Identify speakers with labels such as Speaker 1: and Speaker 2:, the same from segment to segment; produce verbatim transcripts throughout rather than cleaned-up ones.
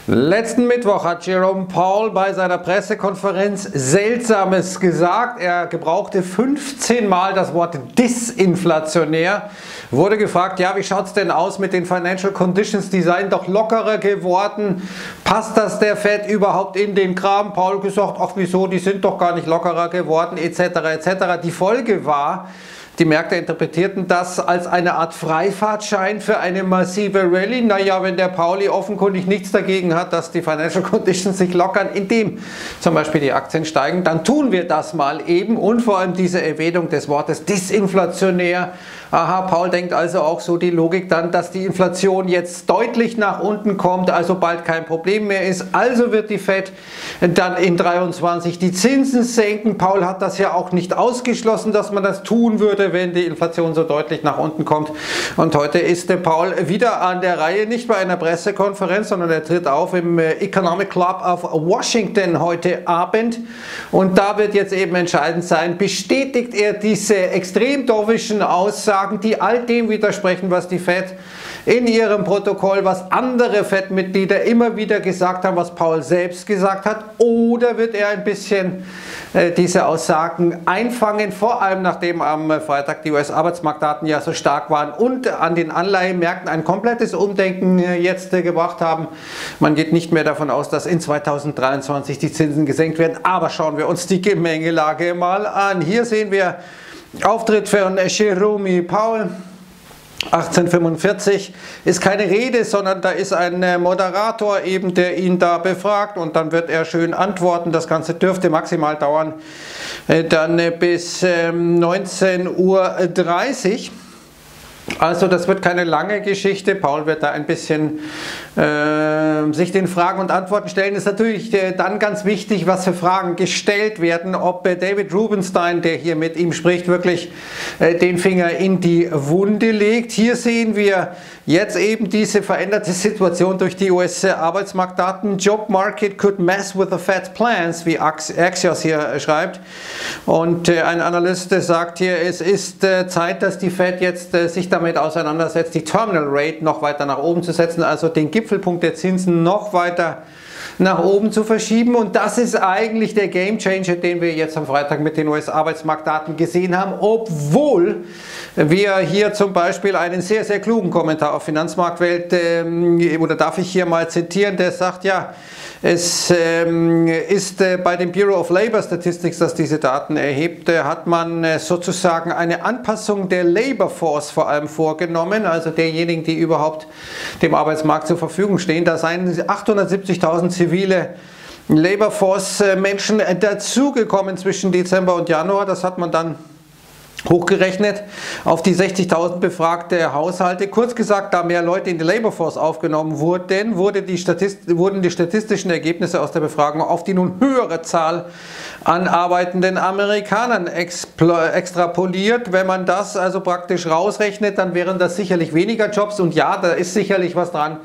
Speaker 1: Letzten Mittwoch hat Jerome Powell bei seiner Pressekonferenz Seltsames gesagt. Er gebrauchte fünfzehn Mal das Wort disinflationär. Wurde gefragt, ja, wie schaut es denn aus mit den Financial Conditions? Die seien doch lockerer geworden. Passt das der Fed überhaupt in den Kram? Powell gesagt, ach wieso, die sind doch gar nicht lockerer geworden, et cetera et cetera. Die Folge war, die Märkte interpretierten das als eine Art Freifahrtschein für eine massive Rallye. Naja, wenn der Pauli offenkundig nichts dagegen hat, dass die Financial Conditions sich lockern, indem zum Beispiel die Aktien steigen, dann tun wir das mal eben. Und vor allem diese Erwähnung des Wortes disinflationär. Aha, Powell denkt also auch so die Logik dann, dass die Inflation jetzt deutlich nach unten kommt, also bald kein Problem mehr ist. Also wird die Fed dann in dreiundzwanzig die Zinsen senken. Powell hat das ja auch nicht ausgeschlossen, dass man das tun würde, wenn die Inflation so deutlich nach unten kommt. Und heute ist der Powell wieder an der Reihe, nicht bei einer Pressekonferenz, sondern er tritt auf im Economic Club of Washington heute Abend. Und da wird jetzt eben entscheidend sein, bestätigt er diese extrem dovischen Aussagen, die all dem widersprechen, was die Fed in ihrem Protokoll, was andere Fed-Mitglieder immer wieder gesagt haben, was Powell selbst gesagt hat, oder wird er ein bisschen äh, diese Aussagen einfangen, vor allem nachdem am Freitag die U S-Arbeitsmarktdaten ja so stark waren und an den Anleihenmärkten ein komplettes Umdenken äh, jetzt äh, gebracht haben. Man geht nicht mehr davon aus, dass in zweitausenddreiundzwanzig die Zinsen gesenkt werden, aber schauen wir uns die Gemengelage mal an. Hier sehen wir Auftritt von Jerome Powell. achtzehnhundertfünfundvierzig ist keine Rede, sondern da ist ein Moderator eben, der ihn da befragt und dann wird er schön antworten. Das Ganze dürfte maximal dauern, dann bis neunzehn Uhr dreißig. Also das wird keine lange Geschichte. Powell wird da ein bisschen äh, sich den Fragen und Antworten stellen. Ist natürlich äh, dann ganz wichtig, was für Fragen gestellt werden, ob äh, David Rubenstein, der hier mit ihm spricht, wirklich äh, den Finger in die Wunde legt. Hier sehen wir jetzt eben diese veränderte Situation durch die U S-Arbeitsmarktdaten. Job market could mess with the Fed's plans, wie Axios hier schreibt. Und äh, ein Analyst äh, sagt hier, es ist äh, Zeit, dass die Fed jetzt äh, sich damit auseinandersetzt, die Terminal Rate noch weiter nach oben zu setzen, also den Gipfelpunkt der Zinsen noch weiter nach oben zu verschieben. Und das ist eigentlich der Game Changer, den wir jetzt am Freitag mit den U S-Arbeitsmarktdaten gesehen haben, obwohl wir hier zum Beispiel einen sehr, sehr klugen Kommentar auf Finanzmarktwelt, ähm, oder darf ich hier mal zitieren, der sagt, ja, es ähm, ist äh, bei dem Bureau of Labor Statistics, das diese Daten erhebt, äh, hat man äh, sozusagen eine Anpassung der Labor Force vor allem vorgenommen, also derjenigen, die überhaupt dem Arbeitsmarkt zur Verfügung stehen. Da seien achthundertsiebzigtausend zivile Labor Force äh, Menschen äh, dazugekommen zwischen Dezember und Januar. Das hat man dann hochgerechnet auf die sechzigtausend befragte Haushalte. Kurz gesagt, da mehr Leute in die Labor Force aufgenommen wurden, wurde die Statist wurden die statistischen Ergebnisse aus der Befragung auf die nun höhere Zahl an arbeitenden Amerikanern extrapoliert. Wenn man das also praktisch rausrechnet, dann wären das sicherlich weniger Jobs. Und ja, da ist sicherlich was dran.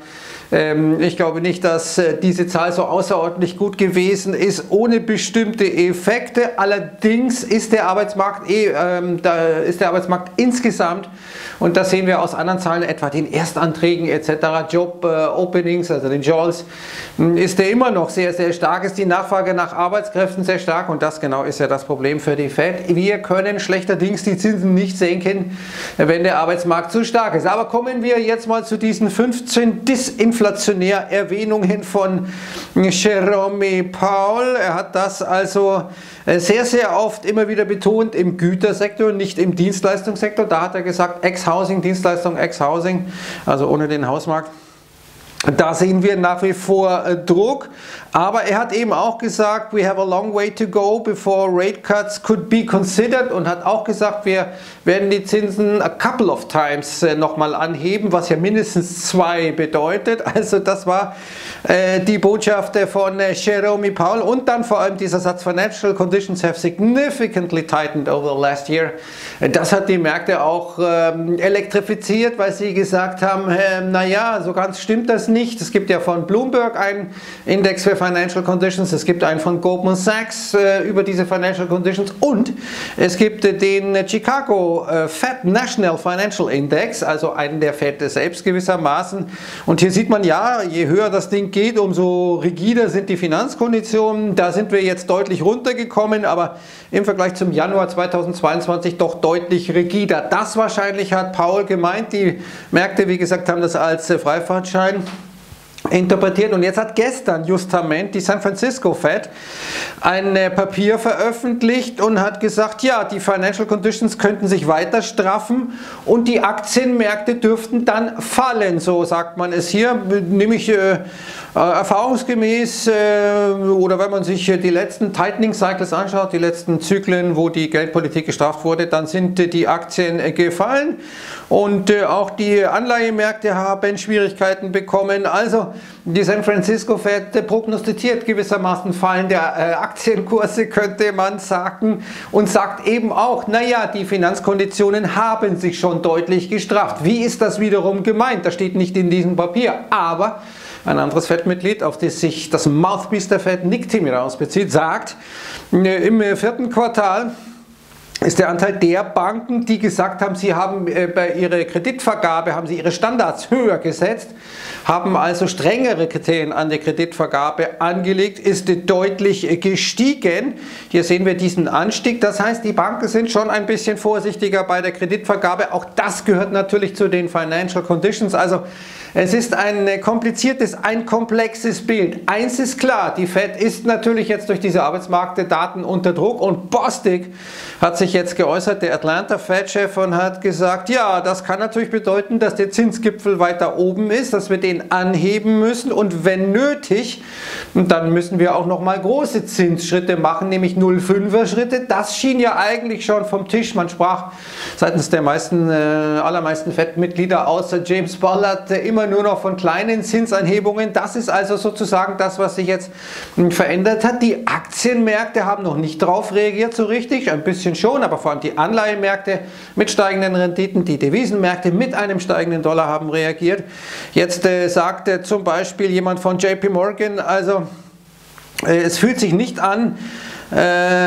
Speaker 1: Ich glaube nicht, dass diese Zahl so außerordentlich gut gewesen ist, ohne bestimmte Effekte. Allerdings ist der Arbeitsmarkt, eh, ähm, da ist der Arbeitsmarkt insgesamt, und das sehen wir aus anderen Zahlen, etwa den Erstanträgen et cetera, Job-Openings, äh, also den Jobs, ist der immer noch sehr, sehr stark, ist die Nachfrage nach Arbeitskräften sehr stark, und das genau ist ja das Problem für die Fed. Wir können schlechterdings die Zinsen nicht senken, wenn der Arbeitsmarkt zu stark ist. Aber kommen wir jetzt mal zu diesen fünfzehn disinflationär Erwähnungen von Jerome Powell. Er hat das also sehr, sehr oft immer wieder betont im Gütersektor, nicht im Dienstleistungssektor. Da hat er gesagt, Ex-Housing, Dienstleistung, Ex-Housing, also ohne den Hausmarkt. Da sehen wir nach wie vor äh, Druck, aber er hat eben auch gesagt, we have a long way to go before rate cuts could be considered, und hat auch gesagt, wir werden die Zinsen a couple of times äh, nochmal anheben, was ja mindestens zwei bedeutet. Also das war äh, die Botschaft von äh, Jerome Powell, und dann vor allem dieser Satz, financial conditions have significantly tightened over the last year. Das hat die Märkte auch ähm, elektrifiziert, weil sie gesagt haben, äh, naja, so ganz stimmt das nicht. nicht. Es gibt ja von Bloomberg einen Index für Financial Conditions, es gibt einen von Goldman Sachs äh, über diese Financial Conditions und es gibt äh, den Chicago äh, Fed National Financial Index, also einen der Fed selbst gewissermaßen. Und hier sieht man ja, je höher das Ding geht, umso rigider sind die Finanzkonditionen. Da sind wir jetzt deutlich runtergekommen, aber im Vergleich zum Januar zweitausendzweiundzwanzig doch deutlich rigider. Das wahrscheinlich hat Powell gemeint. Die Märkte, wie gesagt, haben das als Freifahrtschein interpretiert. Und jetzt hat gestern justament die San Francisco Fed ein Papier veröffentlicht und hat gesagt, ja, die Financial Conditions könnten sich weiter straffen und die Aktienmärkte dürften dann fallen, so sagt man es hier, nämlich äh, erfahrungsgemäß äh, oder wenn man sich die letzten Tightening Cycles anschaut, die letzten Zyklen, wo die Geldpolitik gestraft wurde, dann sind die Aktien gefallen und äh, auch die Anleihemärkte haben Schwierigkeiten bekommen. Also die San Francisco Fed prognostiziert gewissermaßen Fallen der äh, Aktienkurse, könnte man sagen, und sagt eben auch, naja, die Finanzkonditionen haben sich schon deutlich gestrafft. Wie ist das wiederum gemeint? Das steht nicht in diesem Papier, aber ein anderes Fed-Mitglied, auf das sich das Mouthpiece der Fed, Nick Timiraos, bezieht, sagt, im vierten Quartal ist der Anteil der Banken, die gesagt haben, sie haben bei ihrer Kreditvergabe, haben sie ihre Standards höher gesetzt, haben also strengere Kriterien an der Kreditvergabe angelegt, ist deutlich gestiegen. Hier sehen wir diesen Anstieg. Das heißt, die Banken sind schon ein bisschen vorsichtiger bei der Kreditvergabe. Auch das gehört natürlich zu den Financial Conditions. Also es ist ein kompliziertes, ein komplexes Bild. Eins ist klar, die Fed ist natürlich jetzt durch diese Arbeitsmarktdaten unter Druck und Bostic hat sich jetzt geäußert, der Atlanta Fed-Chef, und hat gesagt, ja, das kann natürlich bedeuten, dass der Zinsgipfel weiter oben ist, dass wir den anheben müssen und wenn nötig, dann müssen wir auch nochmal große Zinsschritte machen, nämlich null Komma fünfer Schritte. Das schien ja eigentlich schon vom Tisch. Man sprach seitens der meisten, äh, allermeisten Fed-Mitglieder außer James Bullard äh, immer nur noch von kleinen Zinsanhebungen. Das ist also sozusagen das, was sich jetzt mh, verändert hat. Die Aktienmärkte haben noch nicht darauf reagiert so richtig, ein bisschen schon, aber vor allem die Anleihemärkte mit steigenden Renditen, die Devisenmärkte mit einem steigenden Dollar haben reagiert. Jetzt äh, sagte zum Beispiel jemand von J P Morgan, also äh, es fühlt sich nicht an, Äh,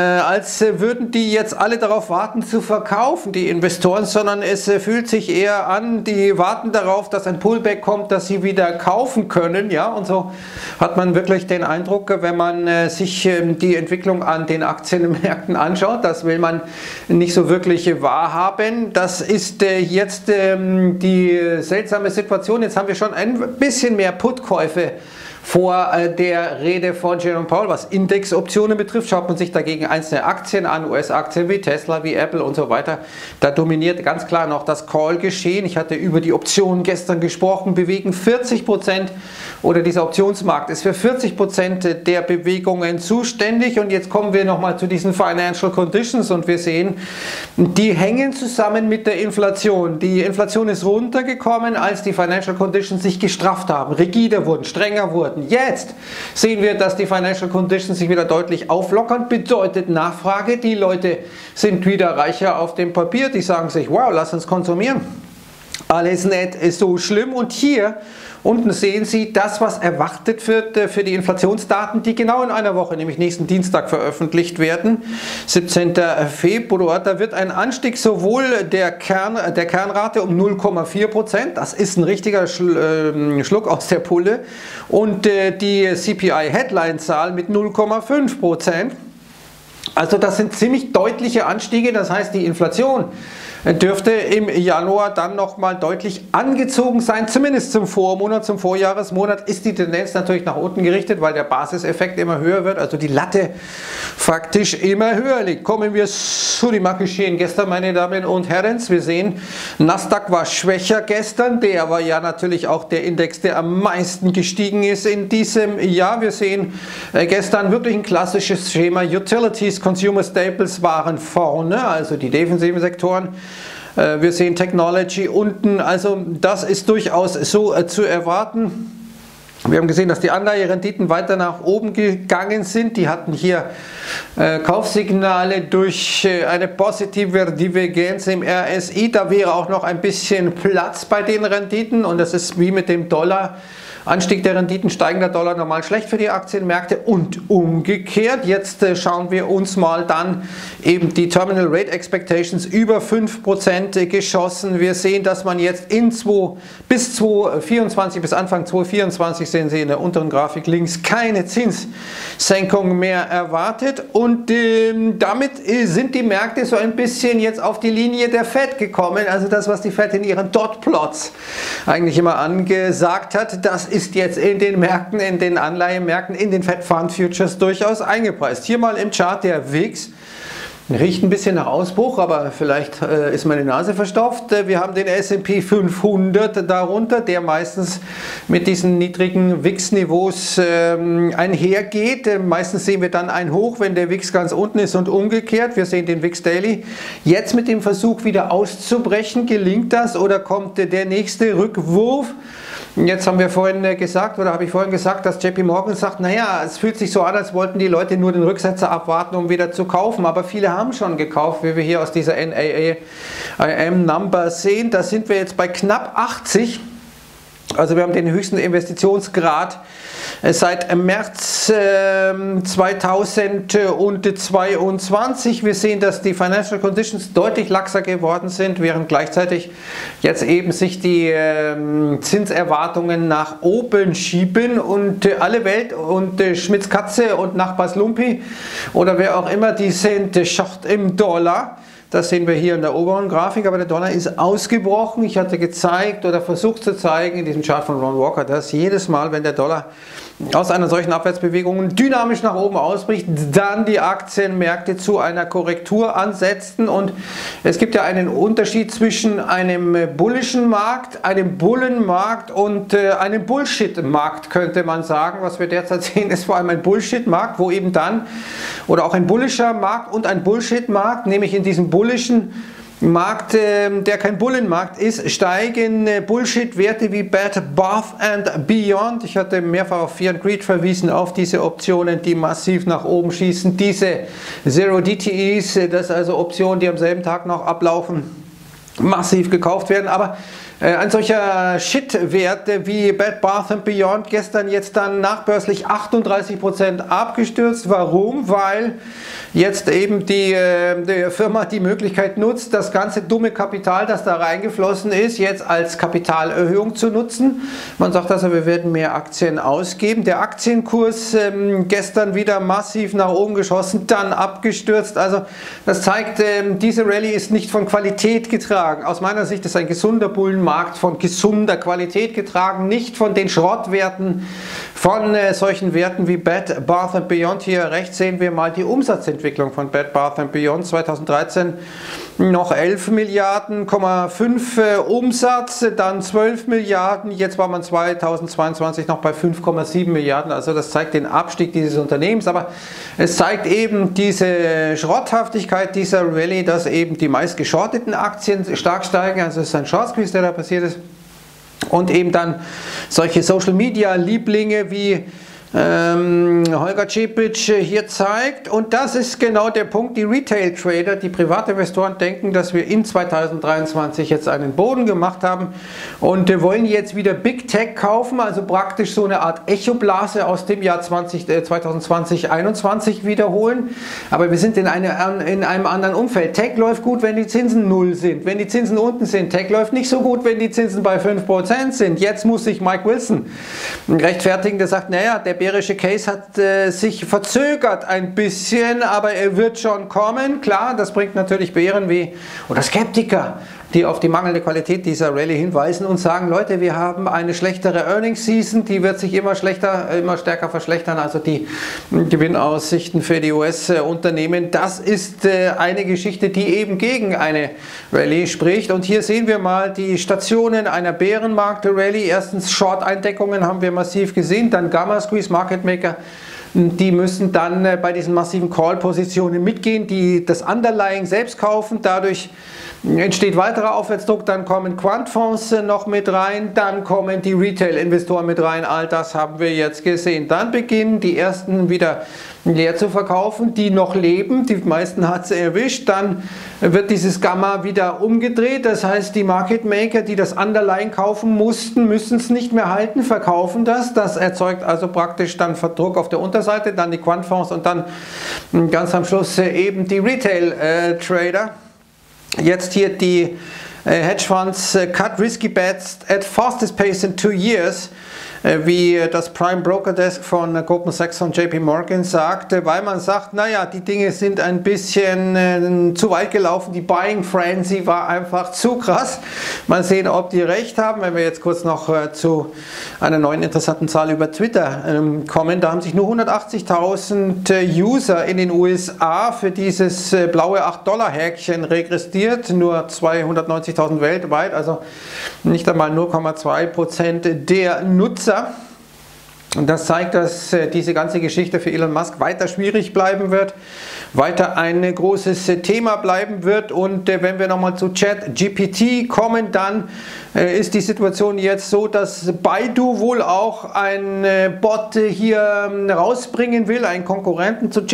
Speaker 1: als würden die jetzt alle darauf warten zu verkaufen, die Investoren, sondern es äh, fühlt sich eher an, die warten darauf, dass ein Pullback kommt, dass sie wieder kaufen können, ja, und so hat man wirklich den Eindruck, wenn man äh, sich äh, die Entwicklung an den Aktienmärkten anschaut, das will man nicht so wirklich wahrhaben. Das ist äh, jetzt äh, die seltsame Situation. Jetzt haben wir schon ein bisschen mehr Put-Käufe vor der Rede von Jerome Powell, was Indexoptionen betrifft. Schaut man sich dagegen einzelne Aktien an, U S-Aktien wie Tesla, wie Apple und so weiter, da dominiert ganz klar noch das Call-Geschehen. Ich hatte über die Optionen gestern gesprochen, bewegen vierzig Prozent oder dieser Optionsmarkt ist für vierzig Prozent der Bewegungen zuständig. Und jetzt kommen wir nochmal zu diesen Financial Conditions und wir sehen, die hängen zusammen mit der Inflation. Die Inflation ist runtergekommen, als die Financial Conditions sich gestrafft haben, rigider wurden, strenger wurden. Jetzt sehen wir, dass die Financial Conditions sich wieder deutlich auflockern, bedeutet Nachfrage. Die Leute sind wieder reicher auf dem Papier, die sagen sich, wow, lass uns konsumieren. Alles nicht ist so schlimm. Und hier unten sehen Sie das, was erwartet wird für die Inflationsdaten, die genau in einer Woche, nämlich nächsten Dienstag, veröffentlicht werden. siebzehnten Februar, da wird ein Anstieg sowohl der, Kern, der Kernrate um null Komma vier Prozent, das ist ein richtiger Schluck aus der Pulle, und die C P I-Headline-Zahl mit null Komma fünf Prozent. Also das sind ziemlich deutliche Anstiege, das heißt, die Inflation dürfte im Januar dann nochmal deutlich angezogen sein, zumindest zum Vormonat, zum Vorjahresmonat ist die Tendenz natürlich nach unten gerichtet, weil der Basiseffekt immer höher wird, also die Latte faktisch immer höher liegt. Kommen wir zu dem Marktgeschehen gestern, meine Damen und Herren. Wir sehen, Nasdaq war schwächer gestern, der war ja natürlich auch der Index, der am meisten gestiegen ist in diesem Jahr. Wir sehen gestern wirklich ein klassisches Schema, Utilities, Consumer Staples waren vorne, also die defensiven Sektoren. Wir sehen Technology unten, also das ist durchaus so zu erwarten. Wir haben gesehen, dass die Anleiherenditen weiter nach oben gegangen sind. Die hatten hier äh, Kaufsignale durch äh, eine positive Divergenz im R S I. Da wäre auch noch ein bisschen Platz bei den Renditen und das ist wie mit dem Dollar Anstieg der Renditen, steigender Dollar, normal schlecht für die Aktienmärkte und umgekehrt. Jetzt äh, schauen wir uns mal dann eben die Terminal Rate Expectations über fünf Prozent geschossen. Wir sehen, dass man jetzt in zwei, bis zweitausendvierundzwanzig, bis Anfang zweitausendvierundzwanzig, sehen Sie in der unteren Grafik links, keine Zinssenkung mehr erwartet und ähm, damit äh, sind die Märkte so ein bisschen jetzt auf die Linie der Fed gekommen, also das, was die Fed in ihren Dot-Plots eigentlich immer angesagt hat, das ist jetzt in den Märkten, in den Anleihenmärkten, in den Fed Fund Futures durchaus eingepreist. Hier mal im Chart der W I X. Riecht ein bisschen nach Ausbruch, aber vielleicht äh, ist meine Nase verstopft. Wir haben den S und P fünfhundert darunter, der meistens mit diesen niedrigen W I X-Niveaus ähm, einhergeht. Äh, meistens sehen wir dann ein Hoch, wenn der W I X ganz unten ist und umgekehrt. Wir sehen den W I X Daily. Jetzt mit dem Versuch wieder auszubrechen, gelingt das oder kommt äh, der nächste Rückwurf? Jetzt haben wir vorhin gesagt, oder habe ich vorhin gesagt, dass J P Morgan sagt, naja, es fühlt sich so an, als wollten die Leute nur den Rücksetzer abwarten, um wieder zu kaufen, aber viele haben schon gekauft, wie wir hier aus dieser N A A I M-Number sehen. Da sind wir jetzt bei knapp achtzig. Also wir haben den höchsten Investitionsgrad seit März äh, zweitausendzweiundzwanzig. Wir sehen, dass die Financial Conditions deutlich laxer geworden sind, während gleichzeitig jetzt eben sich die äh, Zinserwartungen nach oben schieben und äh, alle Welt und äh, Schmitz Katze und Nachbars Lumpi oder wer auch immer, die sind äh, Short im Dollar. Das sehen wir hier in der oberen Grafik, aber der Dollar ist ausgebrochen. Ich hatte gezeigt oder versucht zu zeigen in diesem Chart von Ron Walker, dass jedes Mal, wenn der Dollar aus einer solchen Abwärtsbewegung dynamisch nach oben ausbricht, dann die Aktienmärkte zu einer Korrektur ansetzten. Und es gibt ja einen Unterschied zwischen einem bullischen Markt, einem Bullenmarkt und äh, einem Bullshit-Markt, könnte man sagen. Was wir derzeit sehen, ist vor allem ein Bullshit-Markt, wo eben dann, oder auch ein bullischer Markt und ein Bullshit-Markt, nämlich in diesem bullischen Markt, der kein Bullenmarkt ist, steigen Bullshit-Werte wie Bed Bath and Beyond. Ich hatte mehrfach auf Fear and Greed verwiesen, auf diese Optionen, die massiv nach oben schießen. Diese Zero D T Es, das sind also Optionen, die am selben Tag noch ablaufen, massiv gekauft werden. Aber ein solcher Shit-Wert wie Bed Bath and Beyond gestern jetzt dann nachbörslich achtunddreißig Prozent abgestürzt. Warum? Weil jetzt eben die, die Firma die Möglichkeit nutzt, das ganze dumme Kapital, das da reingeflossen ist, jetzt als Kapitalerhöhung zu nutzen. Man sagt also, wir werden mehr Aktien ausgeben. Der Aktienkurs ähm, gestern wieder massiv nach oben geschossen, dann abgestürzt. Also das zeigt, ähm, diese Rallye ist nicht von Qualität getragen. Aus meiner Sicht ist ein gesunder Bullenmarkt von gesunder Qualität getragen, nicht von den Schrottwerten, von äh, solchen Werten wie Bed Bath and Beyond. Hier rechts sehen wir mal die Umsatzentwicklung von Bed Bath and Beyond. zweitausenddreizehn noch elf Milliarden, fünf äh, Umsatz, dann zwölf Milliarden, jetzt war man zweitausendzweiundzwanzig noch bei fünf Komma sieben Milliarden, also das zeigt den Abstieg dieses Unternehmens, aber es zeigt eben diese Schrotthaftigkeit dieser Rallye, dass eben die meist geschorteten Aktien stark steigen, also es ist ein Short Squeeze, der da passiert ist, und eben dann solche Social Media Lieblinge wie Ähm, Holger Čepić hier zeigt, und das ist genau der Punkt, die Retail Trader, die Privatinvestoren denken, dass wir in zweitausenddreiundzwanzig jetzt einen Boden gemacht haben und wollen jetzt wieder Big Tech kaufen, also praktisch so eine Art Echoblase aus dem Jahr zwanzig, äh, zweitausendzwanzig einundzwanzig wiederholen, aber wir sind in, eine, in einem anderen Umfeld. Tech läuft gut, wenn die Zinsen null sind, wenn die Zinsen unten sind. Tech läuft nicht so gut, wenn die Zinsen bei fünf Prozent sind. Jetzt muss sich Mike Wilson rechtfertigen, der sagt, naja, der bärische Case hat äh, sich verzögert ein bisschen, aber er wird schon kommen. Klar, das bringt natürlich Bären wie oder Skeptiker, die auf die mangelnde Qualität dieser Rallye hinweisen und sagen, Leute, wir haben eine schlechtere Earnings Season, die wird sich immer schlechter, immer stärker verschlechtern, also die Gewinnaussichten für die U S-Unternehmen. Das ist äh, eine Geschichte, die eben gegen eine Rallye spricht. Und hier sehen wir mal die Stationen einer Bärenmarkt-Rallye. Erstens Short-Eindeckungen haben wir massiv gesehen, dann Gamma Squeeze, Market Maker Die müssen dann bei diesen massiven Call-Positionen mitgehen, die das Underlying selbst kaufen. Dadurch entsteht weiterer Aufwärtsdruck, dann kommen Quantfonds noch mit rein, dann kommen die Retail-Investoren mit rein. All das haben wir jetzt gesehen. Dann beginnen die ersten wieder leer zu verkaufen, die noch leben. Die meisten hat es erwischt. Dann wird dieses Gamma wieder umgedreht. Das heißt, die Market Maker, die das Underlying kaufen mussten, müssen es nicht mehr halten, verkaufen das. Das erzeugt also praktisch dann Druck auf der Unterseite, dann die Quantfonds und dann ganz am Schluss eben die Retail-Trader. Jetzt hier die Hedgefonds cut risky bets at fastest pace in two years, wie das Prime Broker Desk von Goldman Sachs und J P Morgan sagte, weil man sagt, naja, die Dinge sind ein bisschen äh, zu weit gelaufen, die Buying Frenzy war einfach zu krass. Mal sehen, ob die recht haben. Wenn wir jetzt kurz noch äh, zu einer neuen interessanten Zahl über Twitter ähm, kommen, da haben sich nur hundertachtzigtausend äh, User in den U S A für dieses äh, blaue acht Dollar Häkchen registriert, nur zweihundertneunzigtausend weltweit, also nicht einmal null Komma zwei Prozent der Nutzer. Und das zeigt, dass diese ganze Geschichte für Elon Musk weiter schwierig bleiben wird, weiter ein großes Thema bleiben wird. Und wenn wir nochmal zu ChatGPT kommen, dann ist die Situation jetzt so, dass Baidu wohl auch ein Bot hier rausbringen will, einen Konkurrenten zu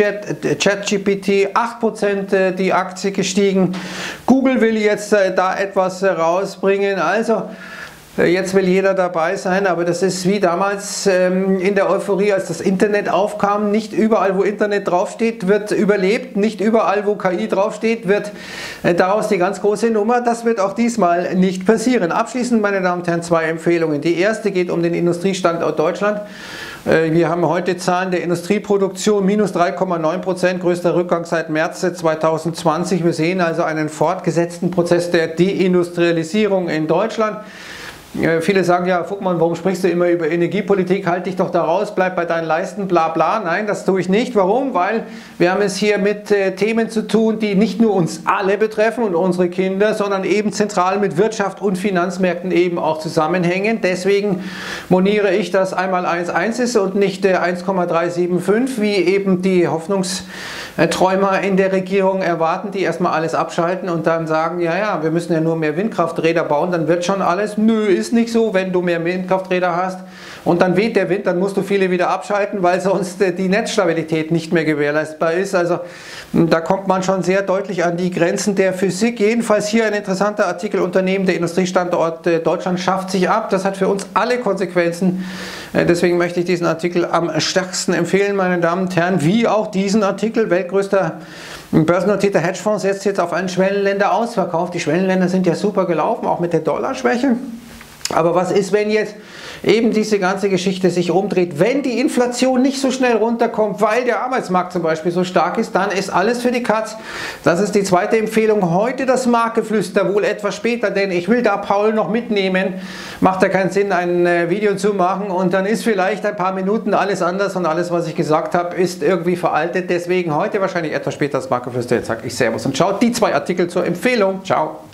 Speaker 1: ChatGPT, acht Prozent die Aktie gestiegen. Google will jetzt da etwas rausbringen, also jetzt will jeder dabei sein, aber das ist wie damals ähm, in der Euphorie, als das Internet aufkam. Nicht überall, wo Internet draufsteht, wird überlebt. Nicht überall, wo K I draufsteht, wird äh, daraus die ganz große Nummer. Das wird auch diesmal nicht passieren. Abschließend, meine Damen und Herren, zwei Empfehlungen. Die erste geht um den Industriestandort Deutschland. Äh, wir haben heute Zahlen der Industrieproduktion, minus drei Komma neun Prozent, größter Rückgang seit März zweitausendzwanzig. Wir sehen also einen fortgesetzten Prozess der Deindustrialisierung in Deutschland. Viele sagen ja, Vogtmann, warum sprichst du immer über Energiepolitik, halt dich doch da raus, bleib bei deinen Leisten, bla bla. Nein, das tue ich nicht. Warum? Weil wir haben es hier mit äh, Themen zu tun, die nicht nur uns alle betreffen und unsere Kinder, sondern eben zentral mit Wirtschaft und Finanzmärkten eben auch zusammenhängen. Deswegen moniere ich, dass einmal eins eins ist und nicht äh, eins Komma drei sieben fünf, wie eben die Hoffnungsträumer in der Regierung erwarten, die erstmal alles abschalten und dann sagen, ja, ja, wir müssen ja nur mehr Windkrafträder bauen, dann wird schon alles. Nö, ist nicht so, wenn du mehr Windkrafträder hast und dann weht der Wind, dann musst du viele wieder abschalten, weil sonst die Netzstabilität nicht mehr gewährleistbar ist. Also da kommt man schon sehr deutlich an die Grenzen der Physik. Jedenfalls hier ein interessanter Artikel: Unternehmen, der Industriestandort Deutschland schafft sich ab. Das hat für uns alle Konsequenzen. Deswegen möchte ich diesen Artikel am stärksten empfehlen, meine Damen und Herren, wie auch diesen Artikel. Weltgrößter börsennotierter Hedgefonds setzt jetzt auf einen Schwellenländer-Ausverkauf. Die Schwellenländer sind ja super gelaufen, auch mit der Dollarschwäche. Aber was ist, wenn jetzt eben diese ganze Geschichte sich umdreht? Wenn die Inflation nicht so schnell runterkommt, weil der Arbeitsmarkt zum Beispiel so stark ist, dann ist alles für die Katz. Das ist die zweite Empfehlung. Heute das Marktgeflüster, wohl etwas später, denn ich will da Paul noch mitnehmen. Macht ja keinen Sinn, ein Video zu machen und dann ist vielleicht ein paar Minuten alles anders und alles, was ich gesagt habe, ist irgendwie veraltet. Deswegen heute wahrscheinlich etwas später das Marktgeflüster. Jetzt sage ich Servus und ciao. Die zwei Artikel zur Empfehlung. Ciao.